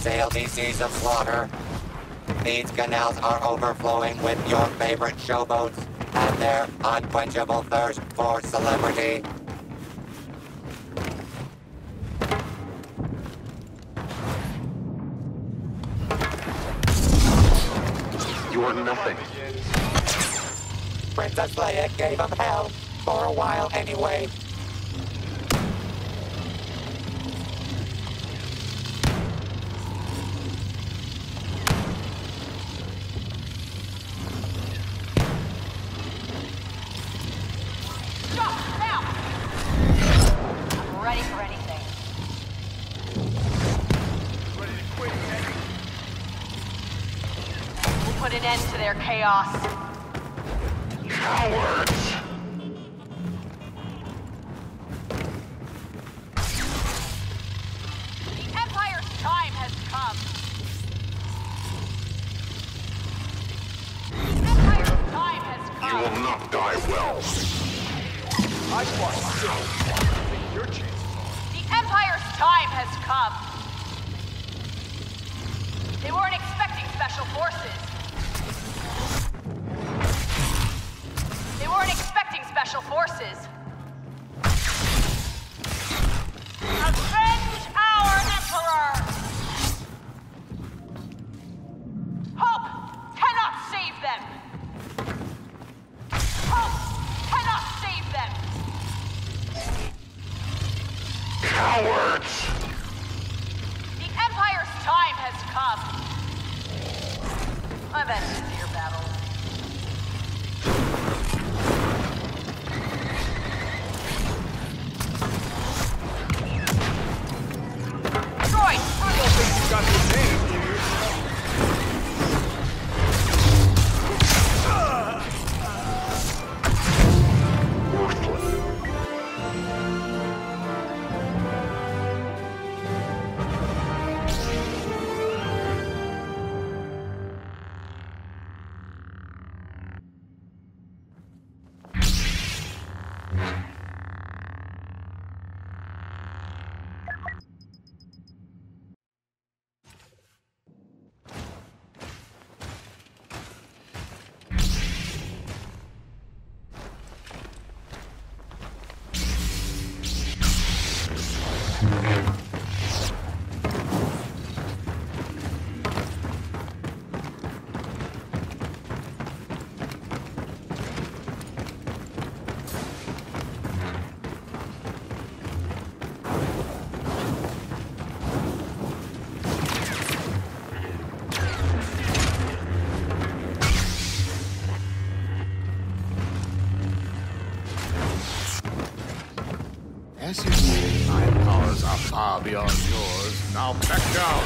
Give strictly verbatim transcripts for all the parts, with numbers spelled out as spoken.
sail these seas of slaughter. These canals are overflowing with your favorite showboats and their unquenchable thirst for celebrity. You are nothing. Princess Leia gave him hell, for a while anyway. Put an end to their chaos. Cowards! The Empire's time has come. The Empire's time has come. You will not die well. I fought still. I think your chances are. The Empire's time has come. They weren't expecting special forces. They weren't expecting special forces. Avenge our Emperor! Hope cannot save them! Hope cannot save them! Cowards! The Empire's time has come. I've had easier battles. Droid, I don't think you got the name, do you? Worthless. As you see, my powers are far beyond yours. Now back down!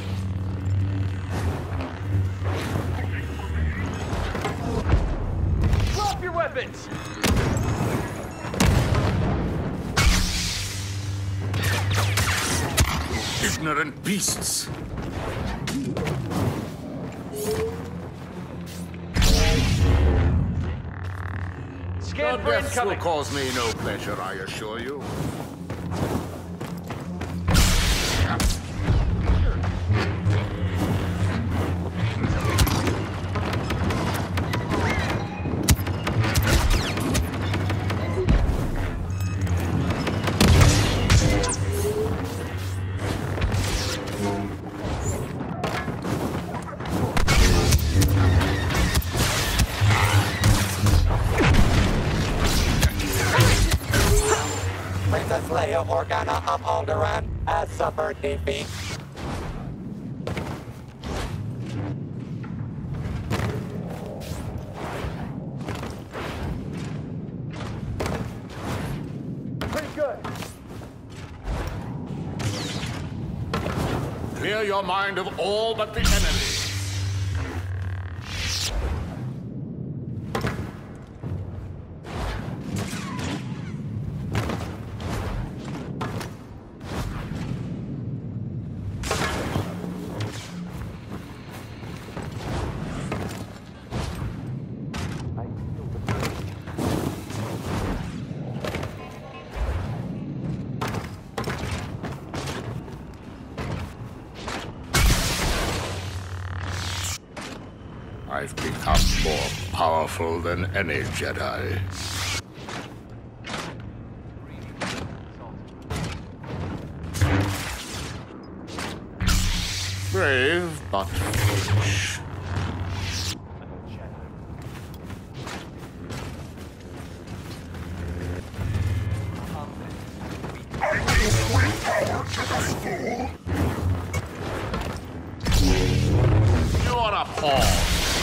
Drop your weapons! Ignorant beasts! Scan Your for death will incoming! cause me no pleasure, I assure you. Princess Leia Organa of Alderaan has suffered defeat. Pretty good. Clear your mind of all but the enemy. I've become more powerful than any Jedi. Brave, but foolish. You want a pause?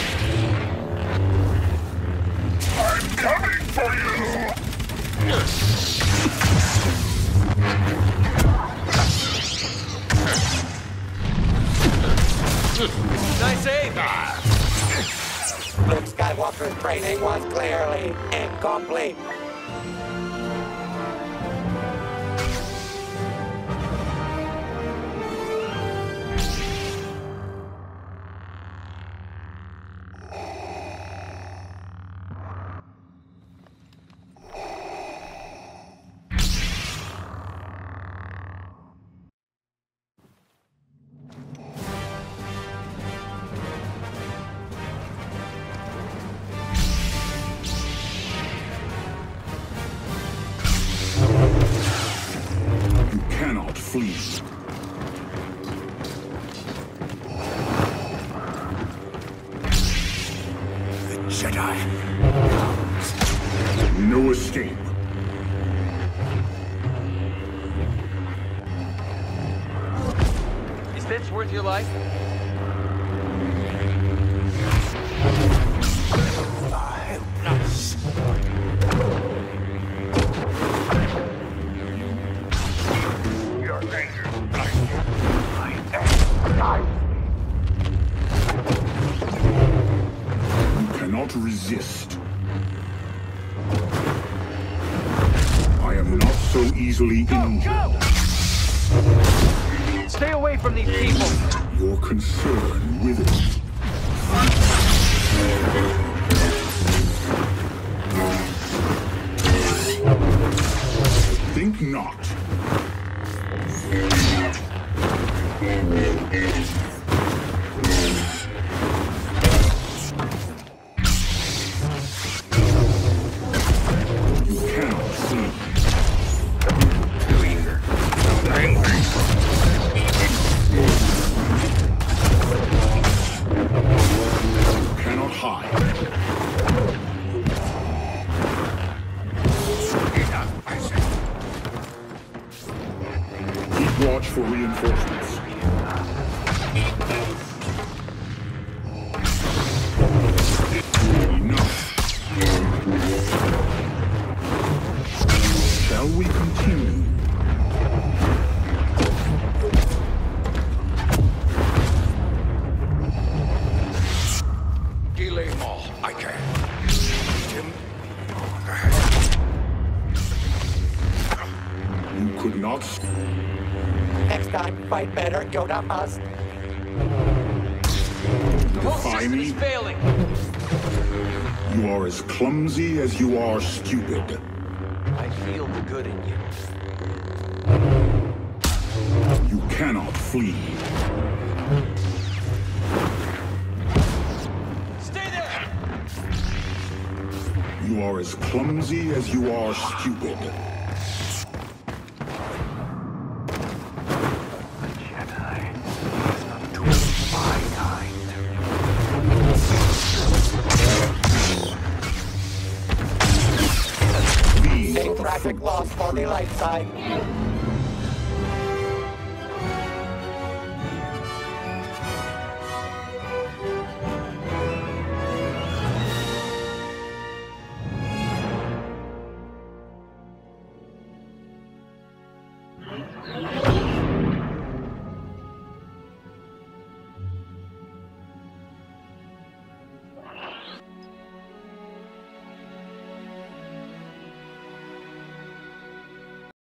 I'm coming for you! Nice aim! Luke Skywalker's training was clearly incomplete. Cannot flee. The Jedi comes. No escape. Is this worth your life? Cannot resist. I am not so easily Go, injured. go! Stay away from these people! Your concern with it. Think not. Watch for reinforcements. Enough. Shall we continue? Delay more. I can. Him. You could not. Next time, fight better, Yoda must. The whole Defy system me? is failing! You are as clumsy as you are stupid. I feel the good in you. You cannot flee. Stay there! You are as clumsy as you are stupid. Traffic loss for the light side.